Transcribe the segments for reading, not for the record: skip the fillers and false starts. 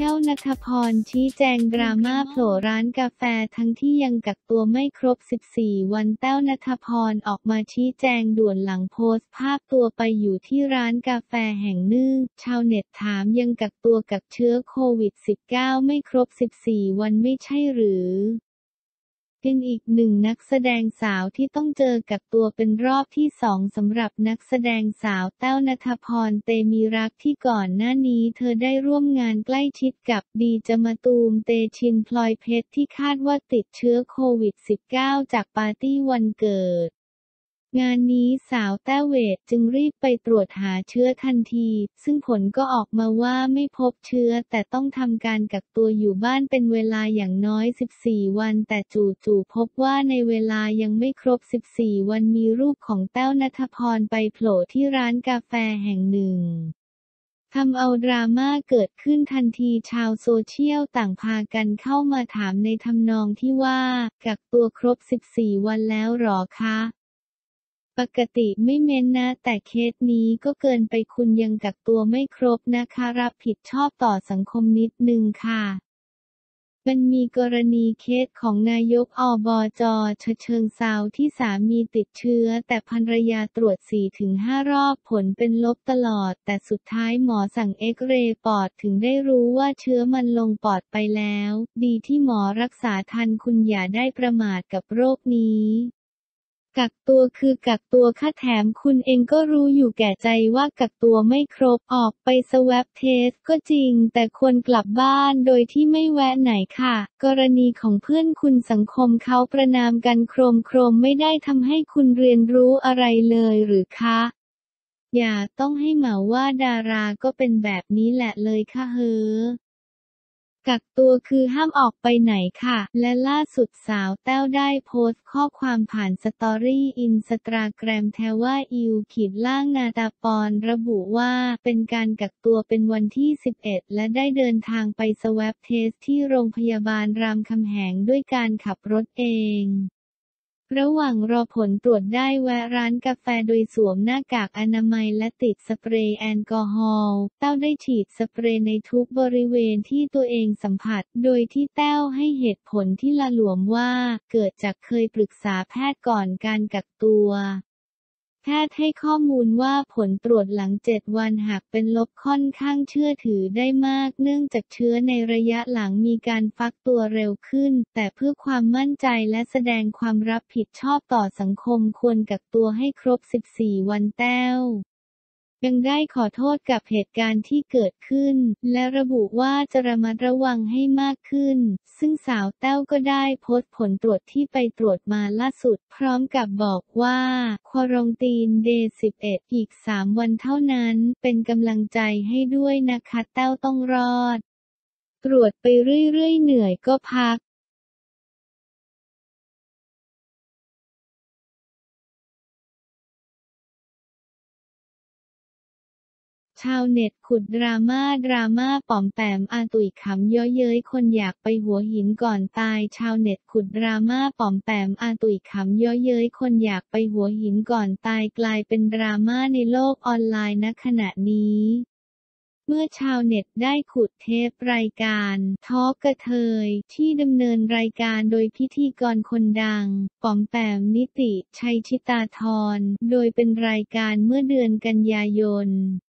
แต้วณัฐพรชี้แจงดราม่าโผล่ร้านกาแฟทั้งที่ยังกักตัวไม่ครบ 14 วันแต้วณัฐพรออกมาชี้แจงด่วนหลังโพสต์ภาพตัวไปอยู่ที่ร้านกาแฟแห่งหนึ่งชาวเน็ตถามยังกักตัวกักเชื้อโควิด -19 ไม่ครบ 14 วันไม่ใช่หรือเป็นอีกหนึ่งนักแสดงสาวที่ต้องเจอกักตัวเป็นรอบที่2สำหรับนักแสดงสาวแต้วณัฐพรเตมีรักที่ก่อนหน้านี้เธอได้ร่วมงานใกล้ชิดกับดีเจมะตูมเตชินพลอยเพชรที่คาดว่าติดเชื้อโควิด -19 จากปาร์ตี้วันเกิดงานนี้สาวแต้วเวทจึงรีบไปตรวจหาเชื้อทันทีซึ่งผลก็ออกมาว่าไม่พบเชื้อแต่ต้องทำการกักตัวอยู่บ้านเป็นเวลาอย่างน้อย 14 วันแต่จู่ๆพบว่าในเวลายังไม่ครบ 14 วันมีรูปของแต้วณัฐพรไปโผล่ที่ร้านกาแฟแห่งหนึ่งทำเอาดราม่าเกิดขึ้นทันทีชาวโซเชียลต่างพากันเข้ามาถามในทำนองที่ว่ากักตัวครบ 14 วันแล้วหรอคะปกติไม่เม้นนะแต่เคสนี้ก็เกินไปคุณยังกักตัวไม่ครบนะคะรับผิดชอบต่อสังคมนิดนึงค่ะมันมีกรณีเคสของนายกอบจ.ฉะเชิงเทราที่สามีติดเชื้อแต่ภรรยาตรวจ 4-5 รอบผลเป็นลบตลอดแต่สุดท้ายหมอสั่งเอ็กซเรย์ปอดถึงได้รู้ว่าเชื้อมันลงปอดไปแล้วดีที่หมอรักษาทันคุณอย่าได้ประมาทกับโรคนี้กักตัวคือกักตัวค่ะแถมคุณเองก็รู้อยู่แก่ใจว่ากักตัวไม่ครบออกไปสแวปเทสก็จริงแต่ควรกลับบ้านโดยที่ไม่แวะไหนค่ะกรณีของเพื่อนคุณสังคมเขาประณามกันโครมไม่ได้ทำให้คุณเรียนรู้อะไรเลยหรือคะอย่าต้องให้เหมาว่าดาราก็เป็นแบบนี้แหละเลยค่ะเฮ้อกักตัวคือห้ามออกไปไหนค่ะและล่าสุดสาวแต้วได้โพสต์ข้อความผ่านสตอรี่อินสตาแกรมแทว่านาตาปอนระบุว่าเป็นการกักตัวเป็นวันที่ 11 และได้เดินทางไปสแวปเทสที่โรงพยาบาลรามคำแหงด้วยการขับรถเองระหว่างรอผลตรวจได้แวะร้านกาแฟโดยสวมหน้ากากอนามัยและติดสเปรย์แอลกอฮอล์แต้วได้ฉีดสเปรย์ในทุกบริเวณที่ตัวเองสัมผัสโดยที่แต้วให้เหตุผลที่ละหลวมว่าเกิดจากเคยปรึกษาแพทย์ก่อนการกักตัวแพทย์ให้ข้อมูลว่าผลตรวจหลัง 7 วันหากเป็นลบค่อนข้างเชื่อถือได้มากเนื่องจากเชื้อในระยะหลังมีการฟักตัวเร็วขึ้นแต่เพื่อความมั่นใจและแสดงความรับผิดชอบต่อสังคมควรกักตัวให้ครบ 14 วันแต้วยังได้ขอโทษกับเหตุการณ์ที่เกิดขึ้นและระบุว่าจะระมัดระวังให้มากขึ้นซึ่งสาวแต้วก็ได้โพสต์ผลตรวจที่ไปตรวจมาล่าสุดพร้อมกับบอกว่าควอรันทีนเดย์ 11 อีก 3 วันเท่านั้นเป็นกำลังใจให้ด้วยนะคะแต้วต้องรอดตรวจไปเรื่อยๆเหนื่อยก็พักชาวเน็ตขุดดราม่าป๋อมแปมอาตุ๋ยขำเยาะเย้ยคนอยากไปหัวหินก่อนตายชาวเน็ตขุดดราม่าป๋อมแปมอาตุ๋ยขำเยาะเย้ยคนอยากไปหัวหินก่อนตายกลายเป็นดราม่าในโลกออนไลน์ณขณะนี้เมื่อชาวเน็ตได้ขุดเทปรายการทอล์กกระเทยที่ดำเนินรายการโดยพิธีกรคนดังป๋อมแปมนิติชัยชิตาธรโดยเป็นรายการเมื่อเดือนกันยายน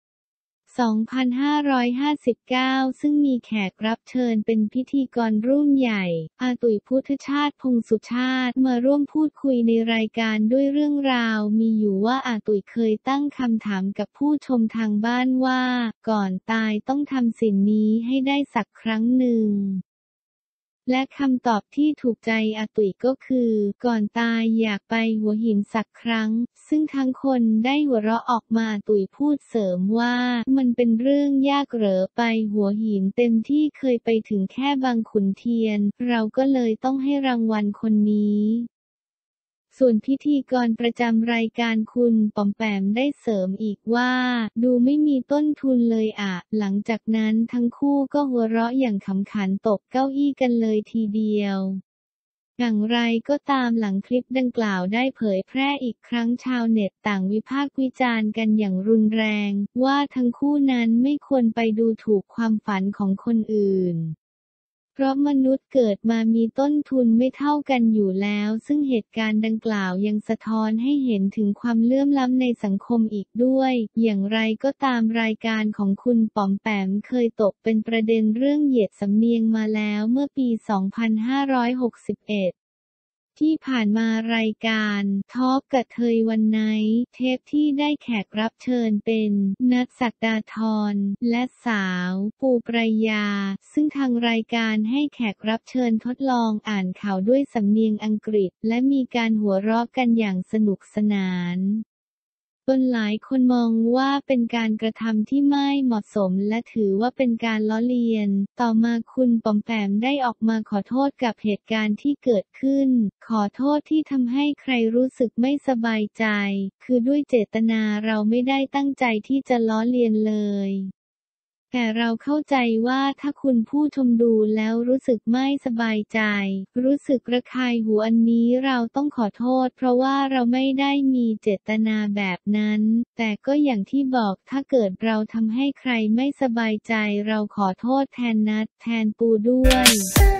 2559 ซึ่งมีแขกรับเชิญเป็นพิธีกรรุ่นใหญ่อาตุ๋ยพุทธชาติพงษ์สุชาติมาร่วมพูดคุยในรายการด้วยเรื่องราวมีอยู่ว่าอาตุ๋ยเคยตั้งคำถามกับผู้ชมทางบ้านว่าก่อนตายต้องทำสิ่งนี้ให้ได้สักครั้งหนึ่งและคำตอบที่ถูกใจอาตุ๋ยก็คือก่อนตายอยากไปหัวหินสักครั้งซึ่งทั้งคนได้หัวเราะออกมาอาตุ๋ยพูดเสริมว่ามันเป็นเรื่องยากเหรอไปหัวหินเต็มที่เคยไปถึงแค่บางขุนเทียนเราก็เลยต้องให้รางวัลคนนี้ส่วนพิธีกรประจำรายการคุณป๋อมแปมได้เสริมอีกว่าดูไม่มีต้นทุนเลยอะหลังจากนั้นทั้งคู่ก็หัวเราะอย่างขำขันตกเก้าอี้กันเลยทีเดียวอย่างไรก็ตามหลังคลิปดังกล่าวได้เผยแพร่อีกครั้งชาวเน็ตต่างวิพากษ์วิจารณ์กันอย่างรุนแรงว่าทั้งคู่นั้นไม่ควรไปดูถูกความฝันของคนอื่นเพราะมนุษย์เกิดมามีต้นทุนไม่เท่ากันอยู่แล้วซึ่งเหตุการณ์ดังกล่าวยังสะท้อนให้เห็นถึงความเหลื่อมล้ำในสังคมอีกด้วยอย่างไรก็ตามรายการของคุณป๋อมแปมเคยตกเป็นประเด็นเรื่องเหยียดสำเนียงมาแล้วเมื่อปี 2561ที่ผ่านมารายการทอล์กกะเทยวันไนท์เทปที่ได้แขกรับเชิญเป็นนัท ศักดาธรและสาวปูปรายาซึ่งทางรายการให้แขกรับเชิญทดลองอ่านข่าวด้วยสำเนียงอังกฤษและมีการหัวเราะกันอย่างสนุกสนานจนหลายคนมองว่าเป็นการกระทำที่ไม่เหมาะสมและถือว่าเป็นการล้อเลียนต่อมาคุณป๋อมแปมได้ออกมาขอโทษกับเหตุการณ์ที่เกิดขึ้นขอโทษที่ทำให้ใครรู้สึกไม่สบายใจคือด้วยเจตนาเราไม่ได้ตั้งใจที่จะล้อเลียนเลยแต่เราเข้าใจว่าถ้าคุณผู้ชมดูแล้วรู้สึกไม่สบายใจรู้สึกระคายหูอันนี้เราต้องขอโทษเพราะว่าเราไม่ได้มีเจตนาแบบนั้นแต่ก็อย่างที่บอกถ้าเกิดเราทำให้ใครไม่สบายใจเราขอโทษแทนนัทแทนปูด้วย